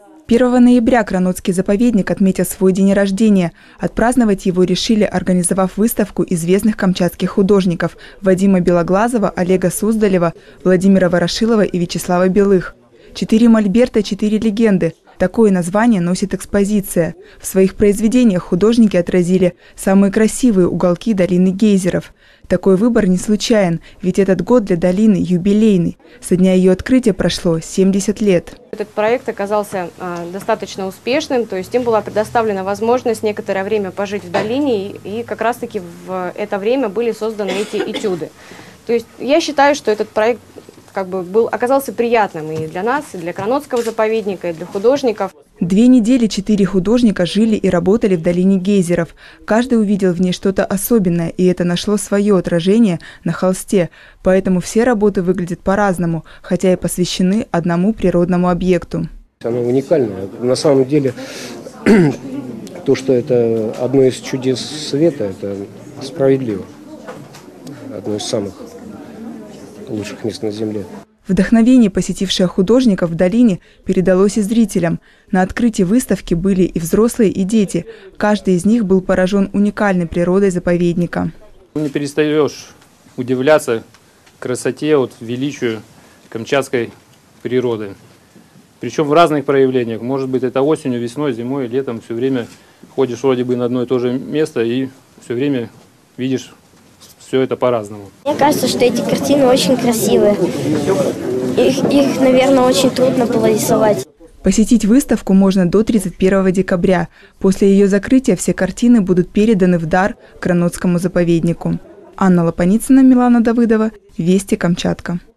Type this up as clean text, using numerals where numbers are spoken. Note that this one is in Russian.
1 ноября Кранотский заповедник отметил свой день рождения. Отпраздновать его решили, организовав выставку известных камчатских художников Вадима Белоглазова, Олега Суздалева, Владимира Ворошилова и Вячеслава Белых. 4 мольберта, 4 легенды. Такое название носит экспозиция. В своих произведениях художники отразили самые красивые уголки долины гейзеров. Такой выбор не случайен, ведь этот год для долины юбилейный. Со дня ее открытия прошло 70 лет. Этот проект оказался достаточно успешным, то есть им была предоставлена возможность некоторое время пожить в долине, и как раз-таки в это время были созданы эти этюды. То есть я считаю, что этот проект оказался приятным и для нас, и для Кранотского заповедника, и для художников. 2 недели 4 художника жили и работали в долине гейзеров. Каждый увидел в ней что-то особенное, и это нашло свое отражение на холсте. Поэтому все работы выглядят по-разному, хотя и посвящены одному природному объекту. Оно уникальное. На самом деле, то, что это одно из чудес света, это справедливо. Одно из самых лучших мест на земле. Вдохновение, посетившее художников в долине, передалось и зрителям. На открытии выставки были и взрослые, и дети. Каждый из них был поражен уникальной природой заповедника. Не перестаешь удивляться красоте, величию камчатской природы. Причем в разных проявлениях. Может быть, это осенью, весной, зимой, летом. Все время ходишь вроде бы на одно и то же место и все время видишь все это по-разному. Мне кажется, что эти картины очень красивые. Их, наверное, очень трудно было рисовать. Посетить выставку можно до 31 декабря. После ее закрытия все картины будут переданы в дар Кранотскому заповеднику. Анна Лопаницына, Милана Давыдова, Вести, Камчатка.